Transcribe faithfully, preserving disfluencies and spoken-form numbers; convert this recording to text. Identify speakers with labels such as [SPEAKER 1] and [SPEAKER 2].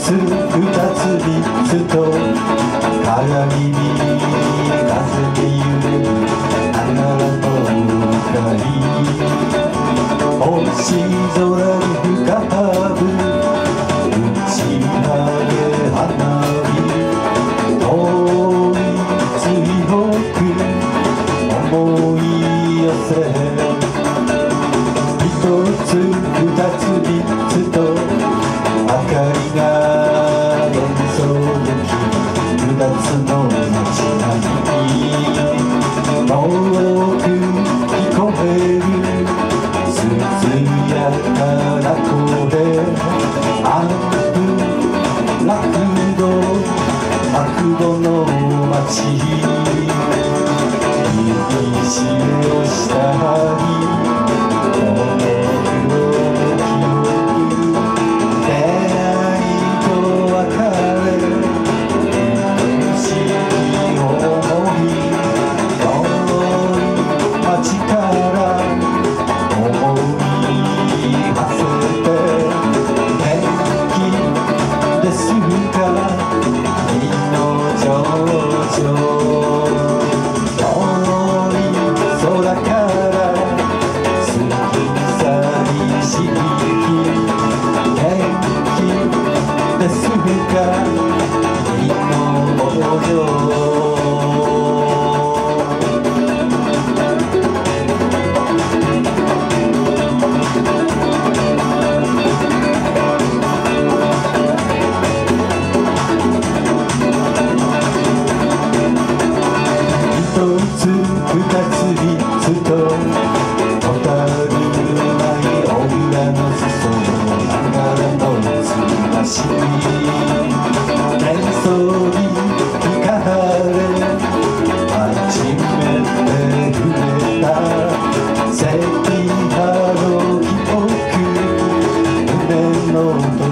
[SPEAKER 1] つ二つ三つとかがり火風に揺れる長良の鵜飼星空に浮かぶ打ち上げ花火遠い追憶思い寄せ一つ二つ三つと明かりが幻想的うだつの街なみ遠く聞こえる涼やかな声アンプラグドマクドの街いにしえをしたりモノクロの記憶出会いと別れ愛しき思い遠い街から思い馳せて元気ですか君の情緒遠い空から過ぎ去りし日元気ですか君の模様一つ二つ三つとほたる舞い小倉の裾野長良の鵜飼幻想に惹かれ初めて触れたセピアの記憶胸の